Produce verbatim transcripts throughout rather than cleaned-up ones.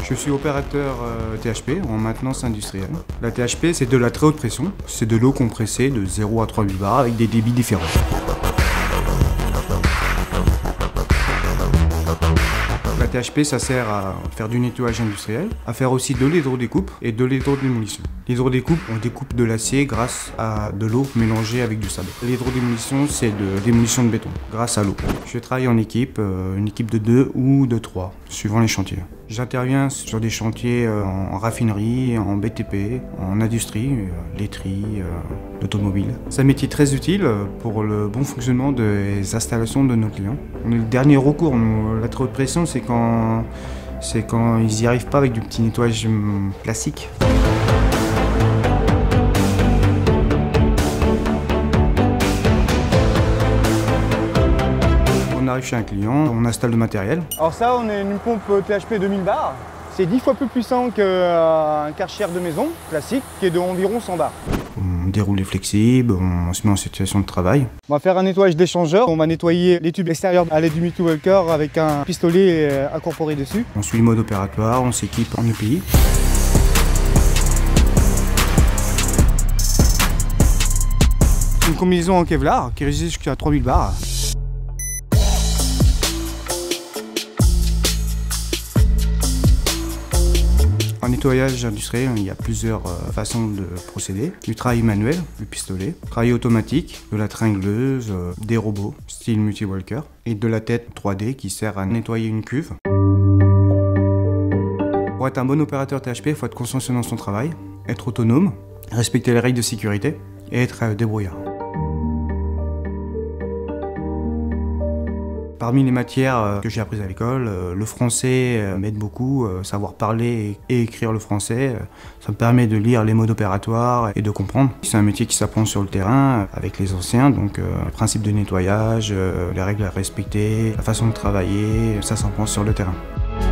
Je suis opérateur euh, T H P en maintenance industrielle. La T H P, c'est de la très haute pression. C'est de l'eau compressée de zéro à trois mille bars avec des débits différents. La T H P, ça sert à faire du nettoyage industriel, à faire aussi de l'hydrodécoupe et de l'hydrodémolition. L'hydrodécoupe, on découpe de l'acier grâce à de l'eau mélangée avec du sable. L'hydrodémolition, c'est de démolition de béton, grâce à l'eau. Je travaille en équipe, une équipe de deux ou de trois, suivant les chantiers. J'interviens sur des chantiers en raffinerie, en B T P, en industrie, laiterie, l'automobile. C'est un métier très utile pour le bon fonctionnement des installations de nos clients. Le dernier recours, la très haute pression, c'est quand, c'est quand ils n'y arrivent pas avec du petit nettoyage classique. On arrive chez un client, on installe le matériel. Alors ça, on est une pompe T H P deux mille bars. C'est dix fois plus puissant qu'un Karcher de maison classique qui est d'environ cent bars. On déroule les flexibles, on se met en situation de travail. On va faire un nettoyage d'échangeur. On va nettoyer les tubes extérieurs à l'aide du multi-walker avec un pistolet incorporé dessus. On suit le mode opératoire, on s'équipe en E P I. Une combinaison en Kevlar qui résiste jusqu'à trois mille bars. En nettoyage industriel, il y a plusieurs euh, façons de procéder. Du travail manuel, du pistolet, travail automatique, de la tringleuse, euh, des robots, style multi-walker, et de la tête trois D qui sert à nettoyer une cuve. Pour être un bon opérateur T H P, il faut être consciencieux dans son travail, être autonome, respecter les règles de sécurité et être euh, débrouillard. Parmi les matières que j'ai apprises à l'école, le français m'aide beaucoup, savoir parler et écrire le français, ça me permet de lire les modes opératoires et de comprendre. C'est un métier qui s'apprend sur le terrain avec les anciens, donc le principe de nettoyage, les règles à respecter, la façon de travailler, ça s'apprend sur le terrain.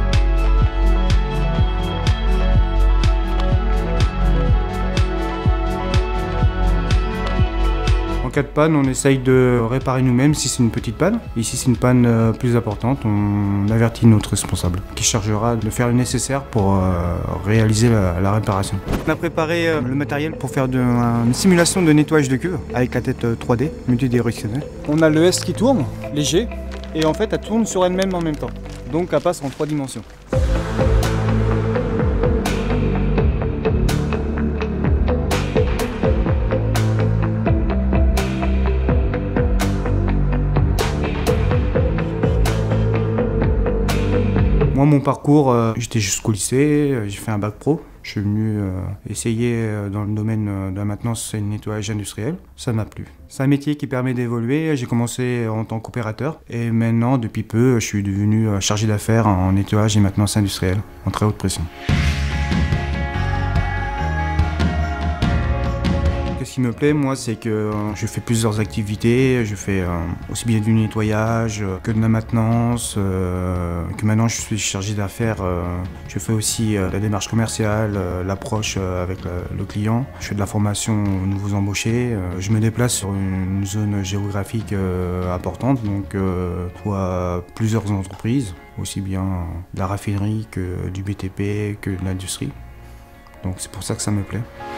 En cas de panne, on essaye de réparer nous-mêmes si c'est une petite panne. Et si c'est une panne plus importante, on avertit notre responsable qui chargera de faire le nécessaire pour euh, réaliser la, la réparation. On a préparé euh, le matériel pour faire de, une simulation de nettoyage de cuve avec la tête trois D multidirectionnelle. On a le S qui tourne, léger, et en fait elle tourne sur elle-même en même temps. Donc elle passe en trois dimensions. Moi, mon parcours, euh, j'étais jusqu'au lycée, euh, j'ai fait un bac pro. Je suis venu euh, essayer euh, dans le domaine euh, de la maintenance et le nettoyage industriel. Ça m'a plu. C'est un métier qui permet d'évoluer. J'ai commencé en tant qu'opérateur et maintenant, depuis peu, je suis devenu euh, chargé d'affaires en nettoyage et maintenance industrielle, en très haute pression. Ce qui me plaît, moi, c'est que euh, je fais plusieurs activités. Je fais euh, aussi bien du nettoyage euh, que de la maintenance, euh, que maintenant je suis chargé d'affaires. Euh, je fais aussi euh, la démarche commerciale, euh, l'approche euh, avec le, le client. Je fais de la formation aux nouveaux embauchés. Euh, je me déplace sur une zone géographique euh, importante, donc euh, je vois plusieurs entreprises, aussi bien de la raffinerie que du B T P, que de l'industrie. Donc c'est pour ça que ça me plaît.